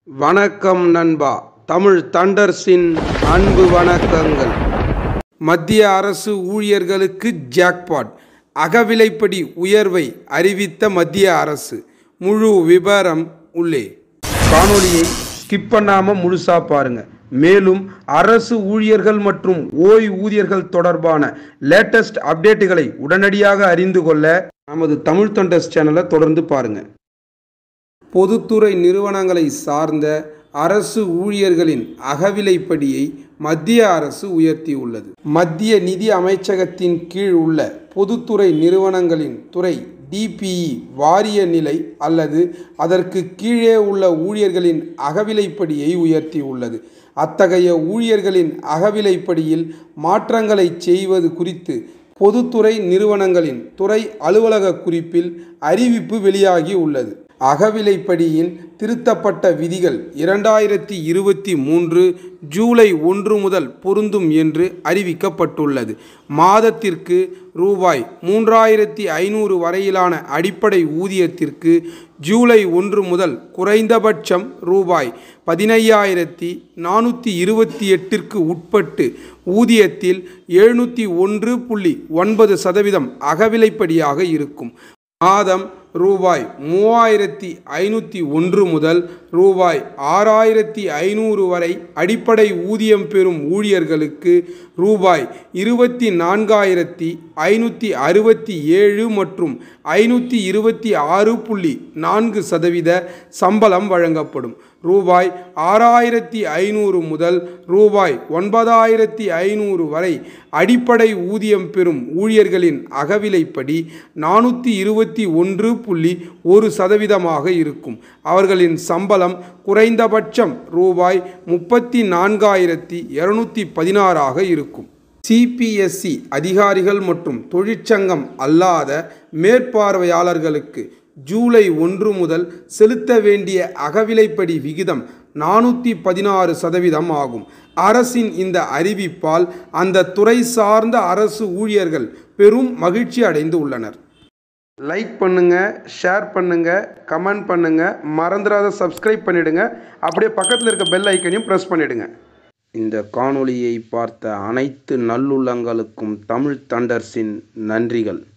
வணக்கம் நண்பா. தமிழ் தண்டர்ஸின் அன்பு வணக்கங்கள். மத்திய அரசு ஊழியர்களுக்கு ஜாக்பாட், அகவிலைப்படி உயர்வை அறிவித்த மத்திய அரசு. முழு விபரம் உள்ளே. காணொலியை ஸ்கிப் பண்ணாம முழுசா பாருங்க. மேலும் அரசு ஊழியர்கள் மற்றும் ஓய்வூதியர்கள் தொடர்பான லேட்டஸ்ட் அப்டேட்டுகளை உடனடியாக அறிந்து கொள்ள நமது தமிழ் தண்டர்ஸ் சேனலை தொடர்ந்து பாருங்க. பொதுத்துறை நிறுவனங்களை சார்ந்த அரசு ஊழியர்களின் அகவிலைப்படியை மத்திய அரசு உயர்த்தியுள்ளது. மத்திய நிதி அமைச்சகத்தின் கீழ் உள்ள பொதுத்துறை நிறுவனங்களின் துறை டிபிஇ வாரிய நிலை அல்லது அதற்கு கீழே உள்ள ஊழியர்களின் அகவிலைப்படியை உயர்த்தியுள்ளது. அத்தகைய ஊழியர்களின் அகவிலைப்படியில் மாற்றங்களை செய்வது குறித்து பொதுத்துறை நிறுவனங்களின் துறை அலுவலக குறிப்பில் அறிவிப்பு வெளியாகி உள்ளது. அகவிலைப்படியின் திருத்தப்பட்ட விதிகள் 2023 ஜூலை 1 முதல் பொருந்தும் என்று அறிவிக்கப்பட்டுள்ளது. மாதத்திற்கு ரூபாய் 3500 வரையிலான அடிப்படை ஊதியத்திற்கு ஜூலை 1 முதல் குறைந்தபட்சம் ரூபாய் 15,428க்கு உட்பட்டு ஊதியத்தில் 701.9% அகவிலைப்படியாக இருக்கும். மாதம் ரூபாய் 3,501 முதல் ரூபாய் 6,500 வரை அடிப்படை ஊதியம் பெறும் ஊழியர்களுக்கு ரூபாய் 24,567 மற்றும் 526.4% சம்பளம் வழங்கப்படும். ரூபாய் 6,500 முதல் ரூபாய் 9,500 வரை அடிப்படை ஊதியம் பெறும் ஊழியர்களின் அகவிலைப்படி 421.1% இருக்கும். அவர்களின் சம்பளம் குறைந்தபட்சம் ரூபாய் 34,216 இருக்கும். சிபிஎஸ்இ அதிகாரிகள் மற்றும் தொழிற்சங்கம் அல்லாத மேற்பார்வையாளர்களுக்கு ஜூலை 1 முதல் செலுத்த வேண்டிய அகவிலைப்படி விகிதம் 416% ஆகும். அரசின் இந்த அறிவிப்பால் அந்த துறை சார்ந்த அரசு ஊழியர்கள் பெரும் மகிழ்ச்சி அடைந்து உள்ளனர். லைக் பண்ணுங்க, ஷேர் பண்ணுங்க, கமெண்ட் பண்ணுங்க, மறந்துடாத சப்ஸ்கிரைப் பண்ணிடுங்க. அப்படியே பக்கத்தில் இருக்க பெல் ஐக்கனையும் ப்ரெஸ் பண்ணிடுங்க. இந்த காணொளியை பார்த்த அனைத்து நல்லுள்ளங்களுக்கும் தமிழ் தண்டர்ஸின் நன்றிகள்.